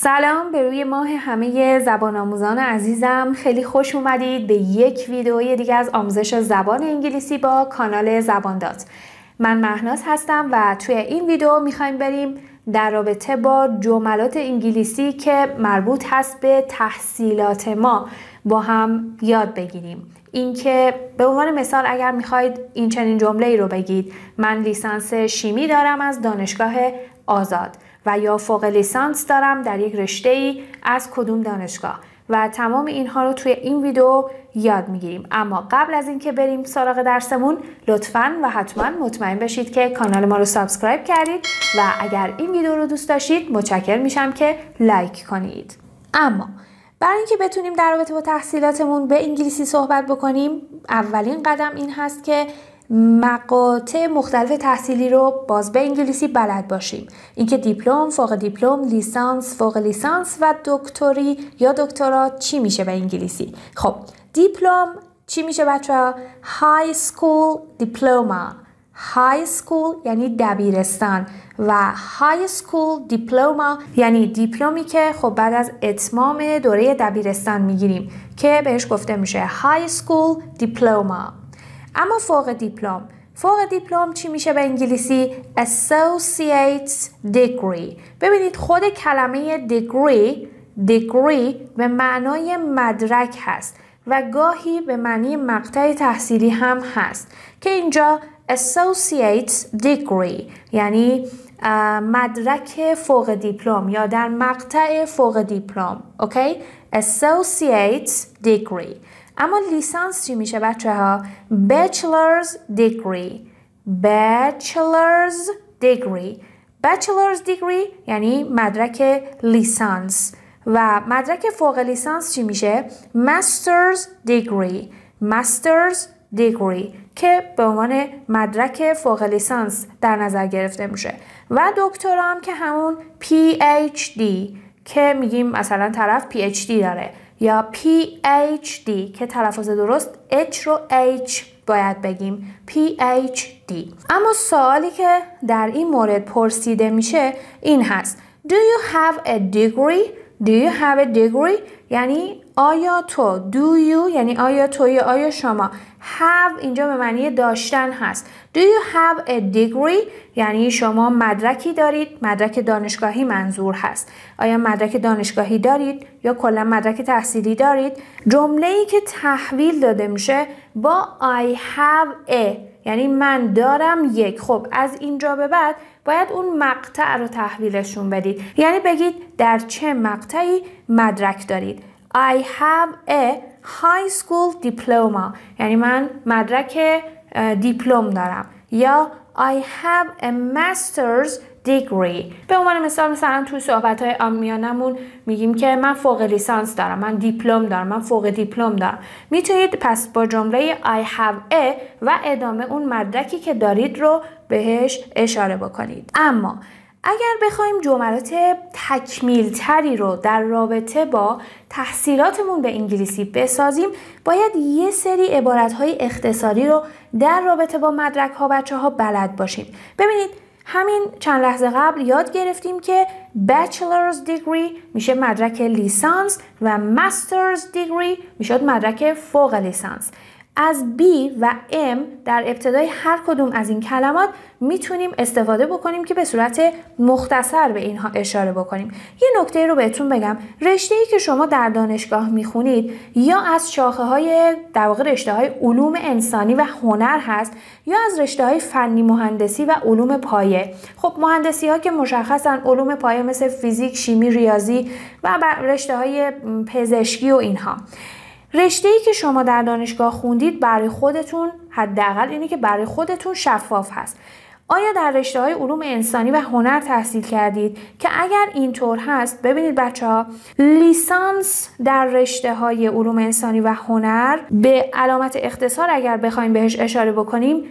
سلام به روی ماه همه زبان آموزان عزیزم. خیلی خوش اومدید به یک ویدئوی دیگه از آموزش زبان انگلیسی با کانال زبان دات. من مهناز هستم و توی این ویدئو میخوایم بریم در رابطه با جملات انگلیسی که مربوط هست به تحصیلات ما با هم یاد بگیریم. اینکه به عنوان مثال اگر میخواید این چنین جمله ای رو بگید: من لیسانس شیمی دارم از دانشگاه آزاد، و یا فوق لیسانس دارم در یک رشته‌ای از کدوم دانشگاه، و تمام اینها رو توی این ویدیو یاد میگیریم. اما قبل از اینکه بریم سراغ درسمون، لطفاً و حتما مطمئن بشید که کانال ما رو سابسکرایب کردید و اگر این ویدیو رو دوست داشتید متشکر میشم که لایک کنید. اما برای اینکه بتونیم در رابطه با تحصیلاتمون به انگلیسی صحبت بکنیم، اولین قدم این هست که مقاطع مختلف تحصیلی رو باز به انگلیسی بلد باشیم. اینکه دیپلم، فوق دیپلم، لیسانس، فوق لیسانس و دکتری یا دکترا چی میشه به انگلیسی. خب دیپلم چی میشه بچه‌ها؟ های سکول دیپلوما. های سکول یعنی دبیرستان و های سکول دیپلوما یعنی دیپلمی که خب بعد از اتمام دوره دبیرستان میگیریم که بهش گفته میشه های سکول دیپلوما. اما فوق دیپلم چی میشه به انگلیسی؟ Associate degree. ببینید خود کلمه degree به معنای مدرک هست و گاهی به معنی مقطع تحصیلی هم هست که اینجا Associate degree یعنی مدرک فوق دیپلم یا در مقطع فوق دیپلم. اوکی؟ Associate degree. اما لیسانس چی میشه بچه ها؟ Bachelor's degree یعنی مدرک لیسانس. و مدرک فوق لیسانس چی میشه؟ Master's degree که به عنوان مدرک فوق لیسانس در نظر گرفته میشه. و دکترا هم که همون PhD که میگیم مثلا طرف PhD داره، یا PhD که تلفظ درست H رو H باید بگیم PhD. اما سوالی که در این مورد پرسیده میشه این هست: Do you have a degree؟ یعنی آیا تو. Do you یعنی آیا تو یا آیا شما. Have اینجا به معنی داشتن هست. Do you have a degree؟ یعنی شما مدرکی دارید. مدرک دانشگاهی منظور هست. آیا مدرک دانشگاهی دارید یا کلا مدرک تحصیلی دارید؟ جمله‌ای که تحویل داده میشه با I have a یعنی من دارم یک. خب از اینجا به بعد باید اون مقطع رو تحویلشون بدید. یعنی بگید در چه مقطعی مدرک دارید. I have a high school diploma یعنی من مدرک دیپلم دارم. یا I have a master's degree. به عنوان مثلا توی صحبت‌های عامیانمون میگیم که من فوق لیسانس دارم، من دیپلم دارم، من فوق دیپلم دارم. میتونید پس با جمله I have a و ادامه اون مدرکی که دارید رو بهش اشاره بکنید. اما اگر بخوایم جملات تکمیل تری رو در رابطه با تحصیلاتمون به انگلیسی بسازیم، باید یه سری عبارت‌های اختصاری رو در رابطه با مدرک‌ها بچه‌ها بلد باشیم. ببینید همین چند لحظه قبل یاد گرفتیم که Bachelor's degree میشه مدرک لیسانس و Master's degree میشد مدرک فوق لیسانس. از B و M در ابتدای هر کدوم از این کلمات میتونیم استفاده بکنیم که به صورت مختصر به اینها اشاره بکنیم. یه نکته رو بهتون بگم: رشته‌ای که شما در دانشگاه میخونید یا از شاخه‌های در واقع رشته‌های علوم انسانی و هنر هست یا از رشته‌های فنی مهندسی و علوم پایه. خب مهندسی‌ها که مشخصن، علوم پایه مثل فیزیک، شیمی، ریاضی و رشته‌های پزشکی و اینها. رشته‌ای که شما در دانشگاه خوندید برای خودتون، حداقل اینه که برای خودتون شفاف هست. آیا در رشته‌های علوم انسانی و هنر تحصیل کردید؟ که اگر اینطور هست، ببینید بچه‌ها، لیسانس در رشته‌های علوم انسانی و هنر به علامت اختصار اگر بخوایم بهش اشاره بکنیم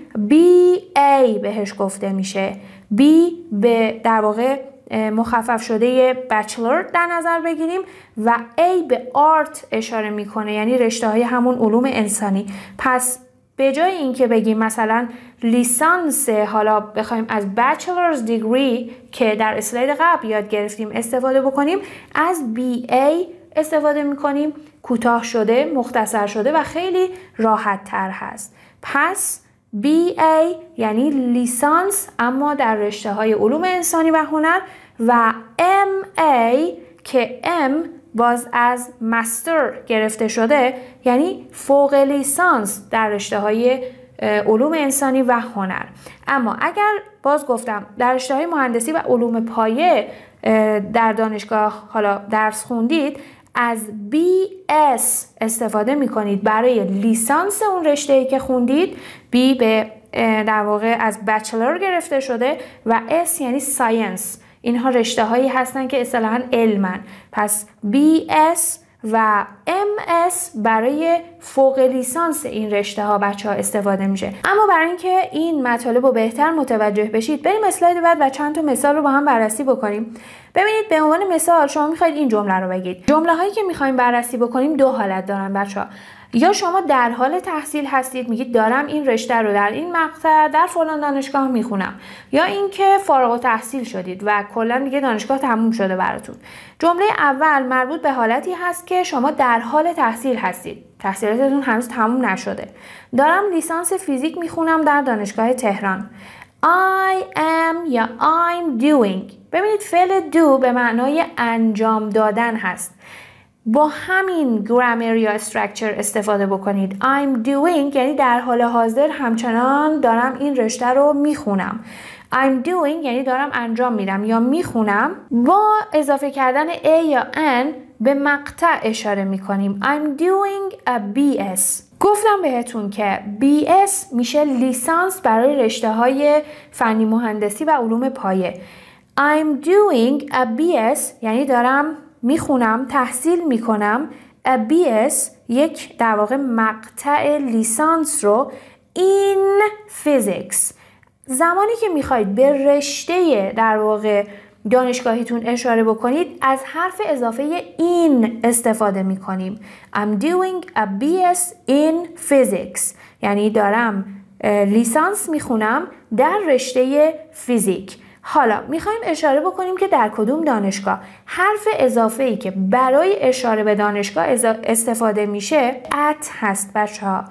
BA بهش گفته میشه. B به در واقع مخفف شده بچلر در نظر بگیریم و A به آرت اشاره میکنه، یعنی رشته های همون علوم انسانی. پس به جای اینکه بگیم مثلا لیسانس، حالا بخوایم از bachelor's degree که در اسلاید قبل یاد گرفتیم استفاده بکنیم، از BA استفاده میکنیم. کوتاه شده، مختصر شده و خیلی راحت تر هست. پس BA یعنی لیسانس اما در رشته های علوم انسانی و هنر، و MA که M باز از مستر گرفته شده یعنی فوق لیسانس در رشته های علوم انسانی و هنر. اما اگر باز گفتم در رشته های مهندسی و علوم پایه در دانشگاه حالا درس خوندید، از BS استفاده می کنید برای لیسانس اون رشته‌ای که خوندید. B به در واقع از بچلر گرفته شده و S یعنی ساینس. اینها رشته هایی هستن که اصطلاحاً علمن. پس BS و MS برای فوق لیسانس این رشته ها بچه ها استفاده میشه. اما برای اینکه این مطالب رو بهتر متوجه بشید، بریم اسلاید بعد و چند تا مثال رو با هم بررسی بکنیم. ببینید به عنوان مثال شما میخواید این جمله رو بگید. جمله هایی که میخوایم بررسی بکنیم دو حالت دارن بچه ها. یا شما در حال تحصیل هستید، میگید دارم این رشته رو در این مقطع در فلان دانشگاه میخونم، یا اینکه فارغ التحصیل شدید و کلا دیگه دانشگاه تموم شده براتون. جمله اول مربوط به حالتی هست که شما در حال تحصیل هستید، تحصیلاتتون هنوز تموم نشده. دارم لیسانس فیزیک میخونم در دانشگاه تهران. I am یا I'm doing. ببینید فعل do به معنای انجام دادن هست. با همین گرامر یا استراکچر استفاده بکنید. I'm doing یعنی در حال حاضر همچنان دارم این رشته رو میخونم. I'm doing یعنی دارم انجام میدم یا میخونم. با اضافه کردن A یا N به مقطع اشاره میکنیم. I'm doing a BS. گفتم بهتون که BS میشه لیسانس برای رشته های فنی مهندسی و علوم پایه. I'm doing a BS یعنی دارم میخونم، تحصیل میکنم. BS یک در واقع مقطع لیسانس رو in physics. زمانی که میخواید به رشته در واقع دانشگاهیتون اشاره بکنید از حرف اضافه in استفاده میکنیم. I'm doing a BS in physics یعنی دارم لیسانس میخونم در رشته فیزیک. حالا میخوایم اشاره بکنیم که در کدوم دانشگاه. حرف اضافه‌ای که برای اشاره به دانشگاه استفاده میشه at هست بچه ها.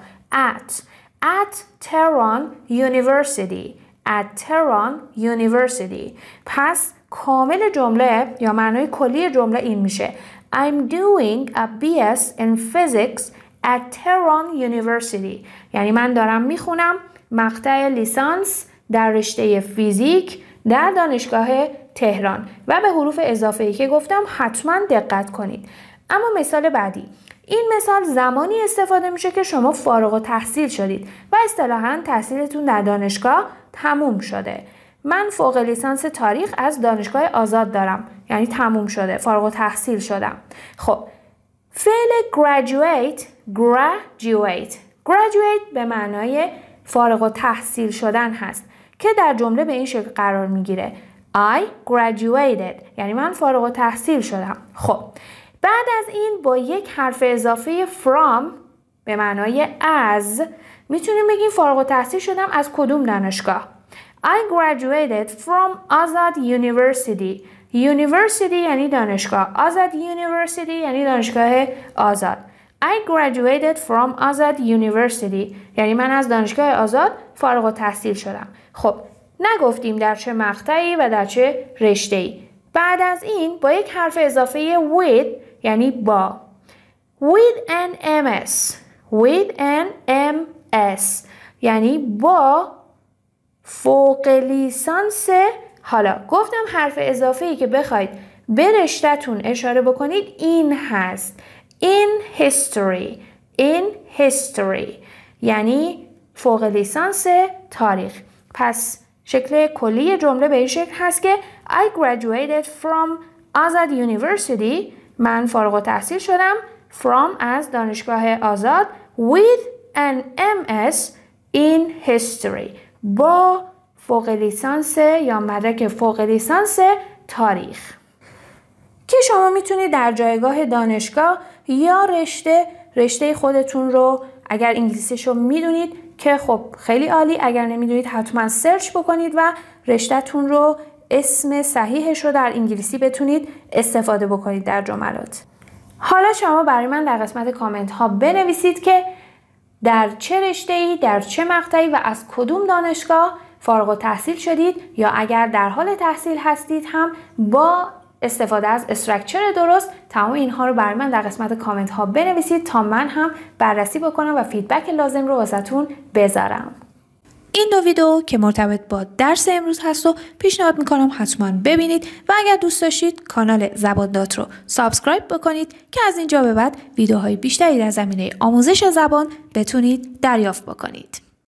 at Tehran University. at Tehran University. پس کامل جمله یا معنای کلی جمله این میشه I'm doing a BS in physics at Tehran University. یعنی من دارم میخونم مقطع لیسانس در رشته فیزیک در دانشگاه تهران. و به حروف اضافه‌ای که گفتم حتما دقت کنید. اما مثال بعدی. این مثال زمانی استفاده میشه که شما فارغ التحصیل شدید و اصطلاحاً تحصیلتون در دانشگاه تموم شده. من فوق لیسانس تاریخ از دانشگاه آزاد دارم، یعنی تموم شده، فارغ التحصیل شدم. خب فعل graduate به معنای فارغ التحصیل شدن هست که در جمله به این شکل قرار میگیره I graduated یعنی من فارغ التحصیل شدم. خب بعد از این با یک حرف اضافه from به معنای از میتونیم بگیم فارغ التحصیل شدم از کدوم دانشگاه. I graduated from Azad University. University یعنی دانشگاه. Azad University یعنی دانشگاه آزاد. I graduated from Azad University یعنی من از دانشگاه آزاد فارغ التحصیل شدم. خب نگفتیم در چه مقطعی و در چه رشته‌ای. بعد از این با یک حرف اضافه with یعنی با. With an MS. With an MS یعنی با فوق لیسانس. حالا گفتم حرف اضافه‌ای که بخواید به رشته‌تون اشاره بکنید این هست in history یعنی فوق لیسانس تاریخ. پس شکل کلی جمله به این شکل هست که I graduated from Azad University من فارغ التحصیل شدم from از دانشگاه آزاد with an MS in history با فوق لیسانس یا مدرک فوق لیسانس تاریخ که شما میتونید در جایگاه دانشگاه یا رشته خودتون رو اگر انگلیسیش رو میدونید که خب خیلی عالی. اگر نمیدونید حتما سرچ بکنید و رشته‌تون رو اسم صحیحش رو در انگلیسی بتونید استفاده بکنید در جملات. حالا شما برای من در قسمت کامنت ها بنویسید که در چه رشته‌ای، در چه مقطعی و از کدوم دانشگاه فارغ التحصیل شدید، یا اگر در حال تحصیل هستید هم با استفاده از استراکچر درست تمام اینها رو برای من در قسمت کامنت ها بنویسید تا من هم بررسی بکنم و فیدبک لازم رو واسهتون بذارم. این دو ویدیو که مرتبط با درس امروز هست و پیشنهاد میکنم حتما ببینید و اگر دوست داشتید کانال زبان دات رو سابسکرایب بکنید که از اینجا به بعد ویدیوهای بیشتری در زمینه آموزش زبان بتونید دریافت بکنید.